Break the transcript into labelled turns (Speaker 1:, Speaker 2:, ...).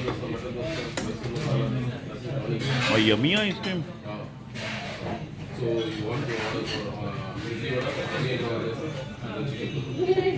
Speaker 1: और yummy ice cream.
Speaker 2: So you want to order for idli vada, paneer vada, and the chicken.